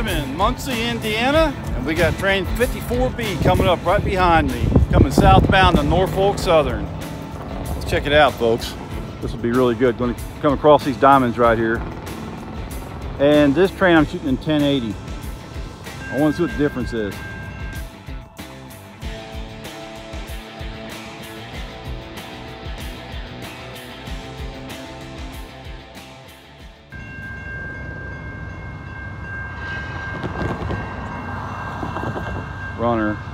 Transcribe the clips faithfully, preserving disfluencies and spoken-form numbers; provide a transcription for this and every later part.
I'm in Muncie, Indiana, and we got train fifty-four B coming up right behind me, coming southbound to Norfolk Southern. Let's check it out, folks. This will be really good. Going to come across these diamonds right here. And this train I'm shooting in ten eighty. I want to see what the difference is. Runner.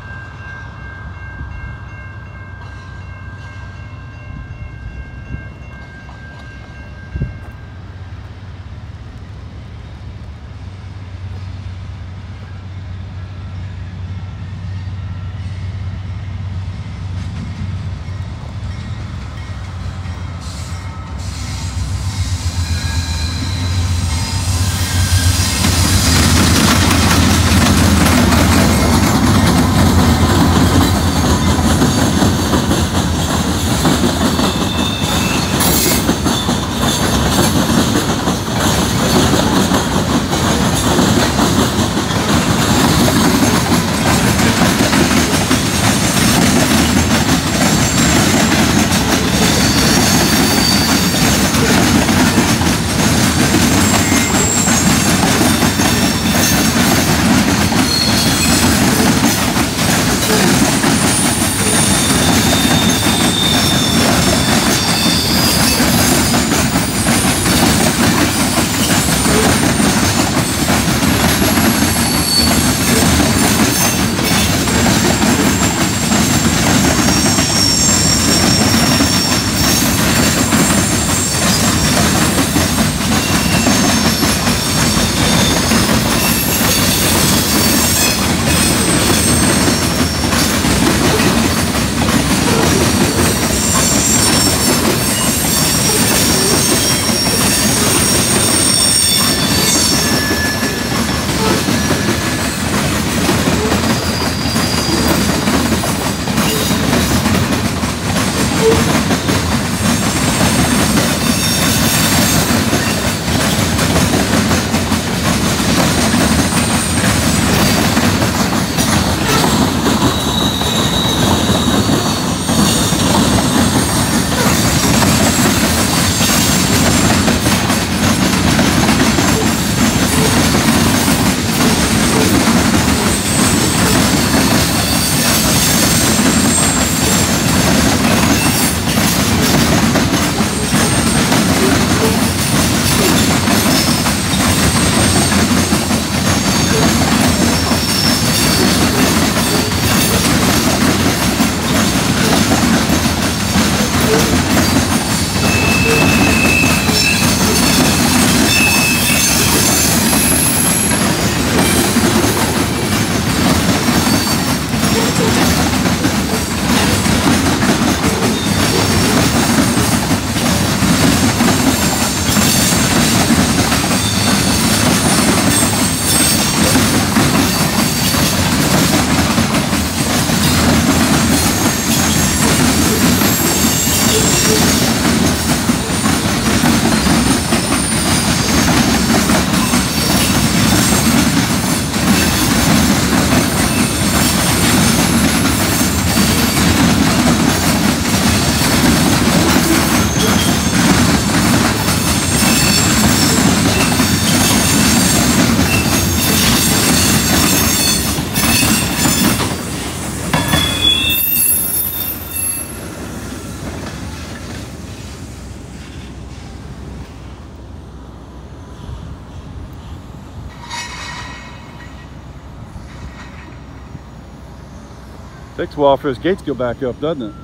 Takes a while for his gates to go back up, doesn't it?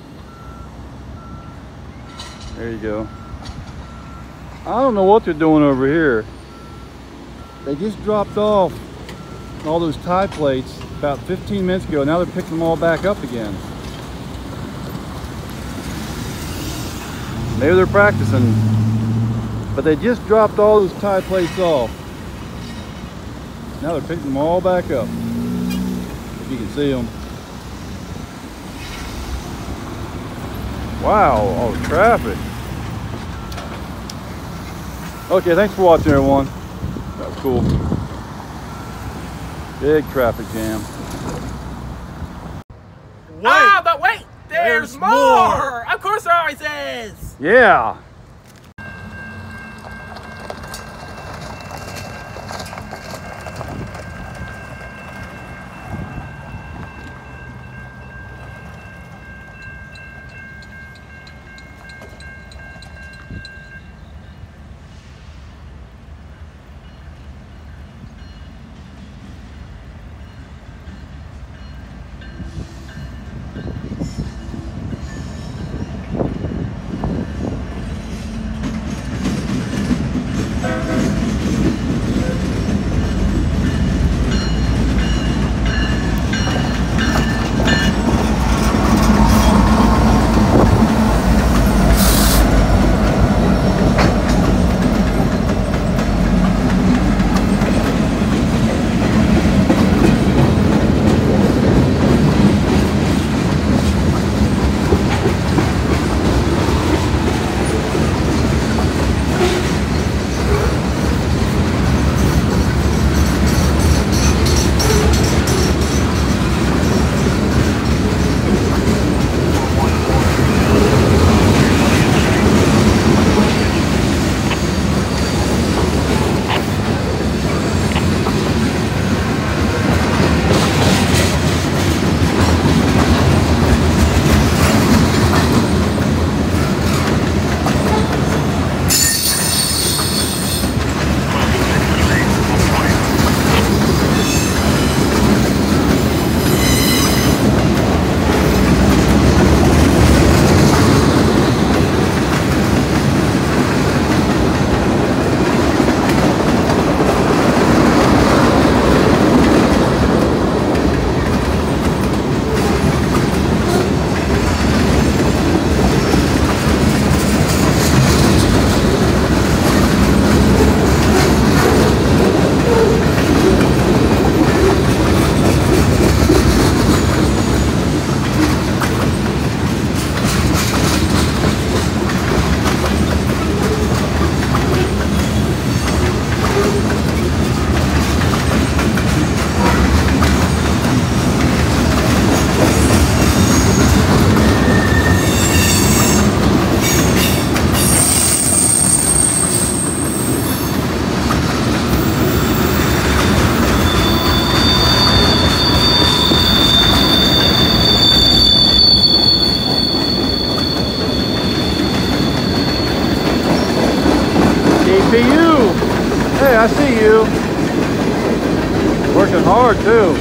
There you go. I don't know what they're doing over here. They just dropped off all those tie plates about fifteen minutes ago. Now they're picking them all back up again. Maybe they're practicing, but they just dropped all those tie plates off. Now they're picking them all back up. If you can see them. Wow, all the traffic. Okay, thanks for watching, everyone. That was cool. Big traffic jam. Wait. Ah, but wait, there's, there's more. more. Of course there always is. Yeah. D P U. Hey, I see you. Working hard too.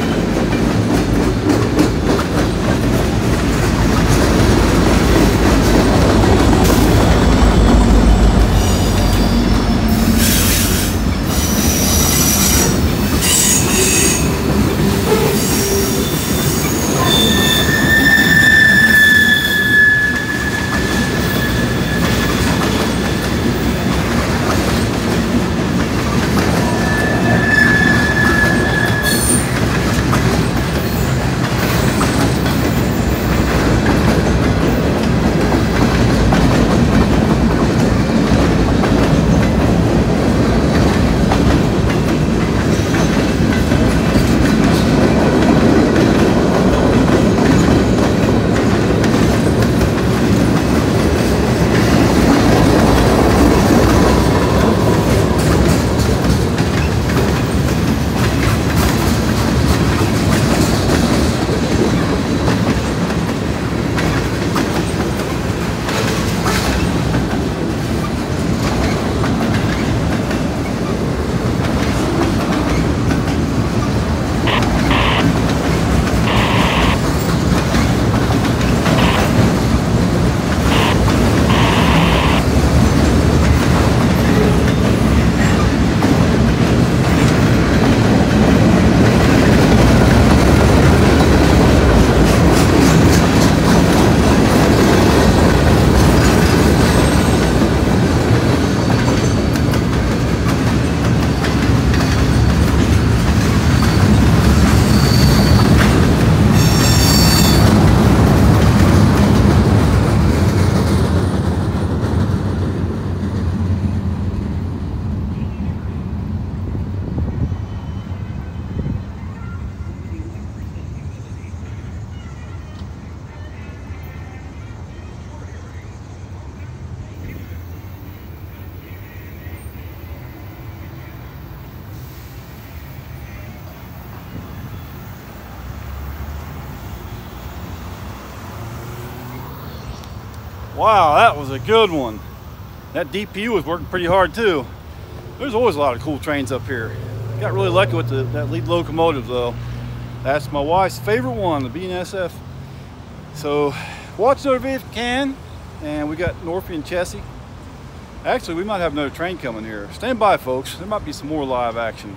Wow, that was a good one. That D P U was working pretty hard too. There's always a lot of cool trains up here. Got really lucky with the, that lead locomotive though. That's my wife's favorite one, the B N S F. So watch another video if you can. And we got Norfolk and Chessie. Actually, we might have another train coming here. Stand by, folks. There might be some more live action.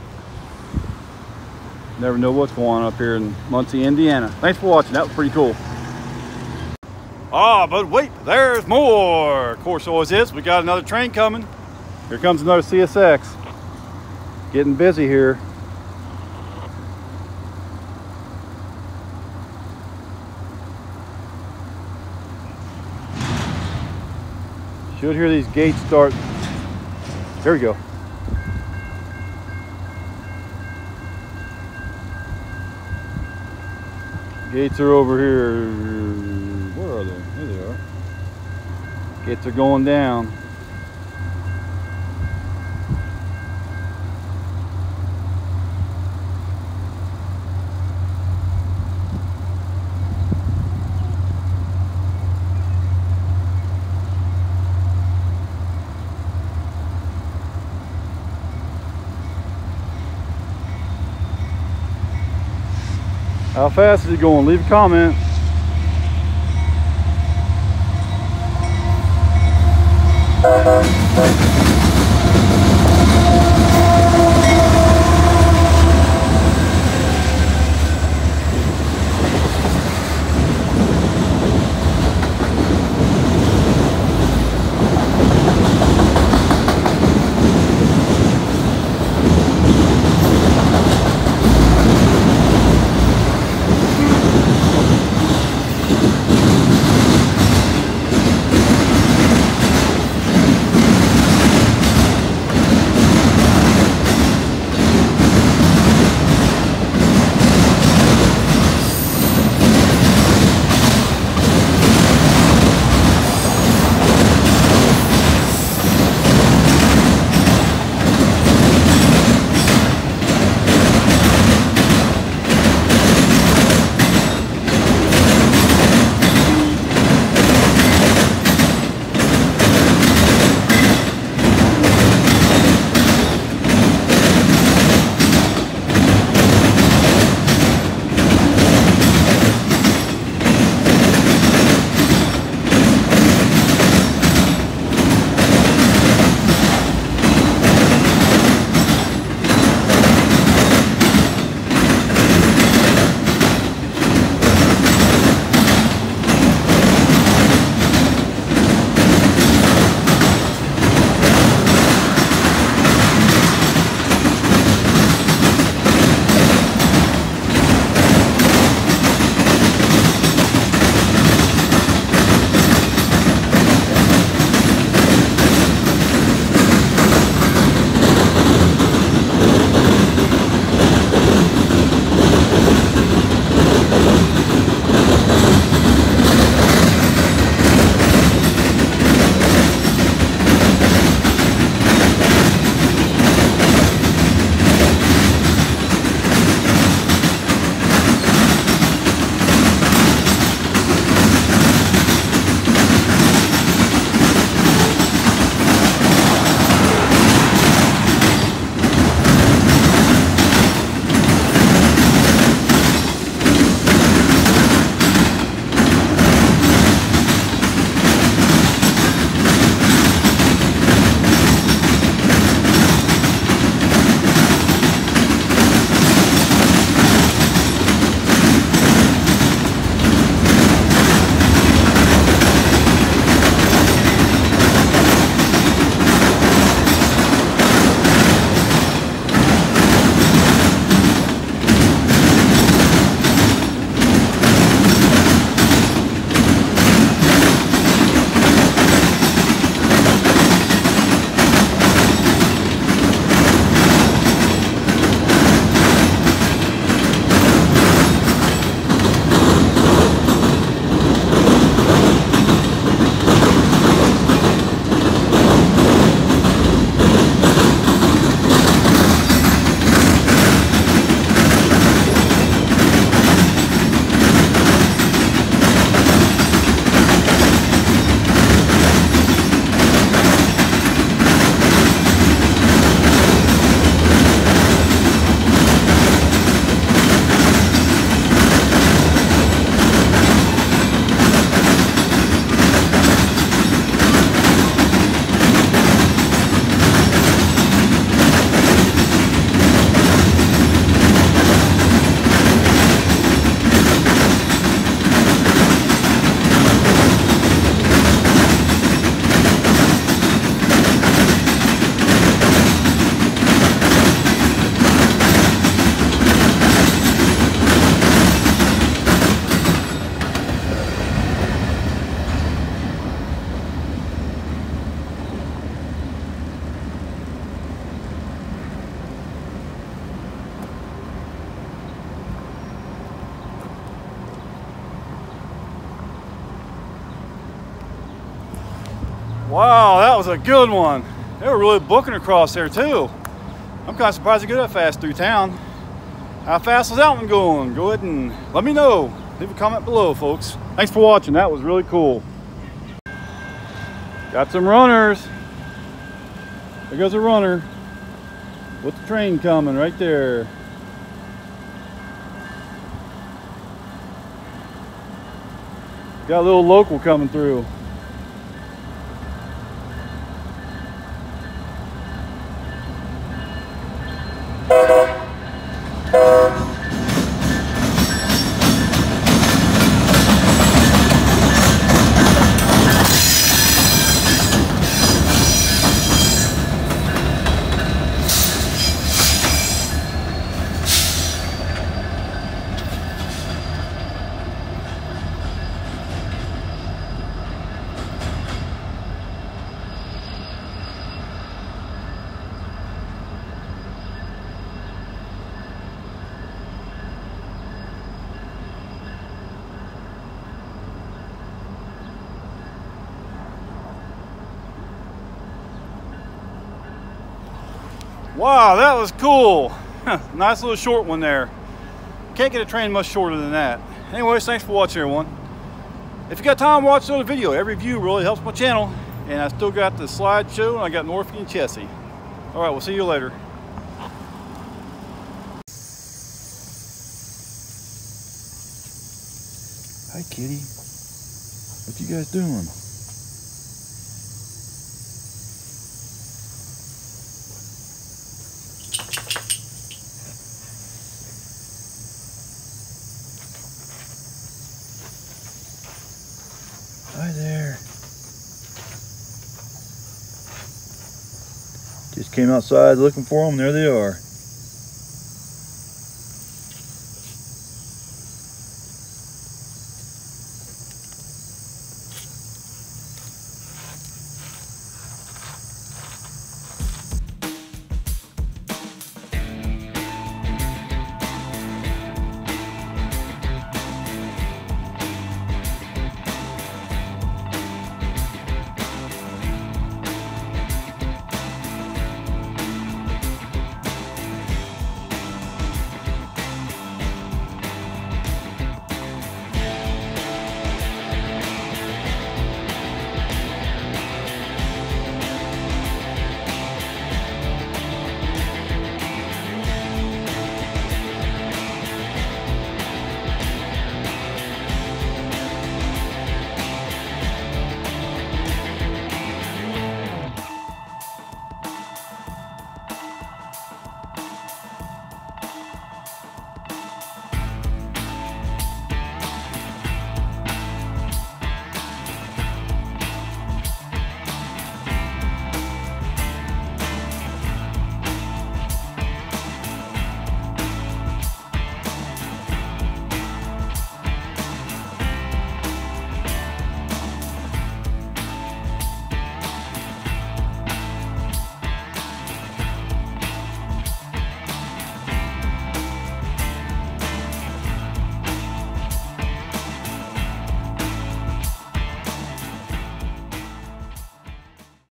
Never know what's going on up here in Muncie, Indiana. Thanks for watching. That was pretty cool. Ah, but wait, there's more. Of course, always is. We got another train coming. Here comes another C S X. Getting busy here. Should hear these gates start. There we go. Gates are over here. Where are they? There they are. Gates are going down. How fast is it going? Leave a comment. Wow, that was a good one. They were really booking across there too. I'm kind of surprised they go that fast through town. How fast was that one going? Go ahead and let me know. Leave a comment below, folks. Thanks for watching. That was really cool. Got some runners. There goes a runner with the train coming right there. Got a little local coming through. Wow, that was cool. Nice little short one there. Can't get a train much shorter than that. Anyways, thanks for watching, everyone. If you got time, watch the video. Every view really helps my channel. And I still got the slideshow, and I got Norfolk and Chessie. All right, we'll see you later. Hi, kitty. What you guys doing? Hi there. Just came outside looking for them. There they are.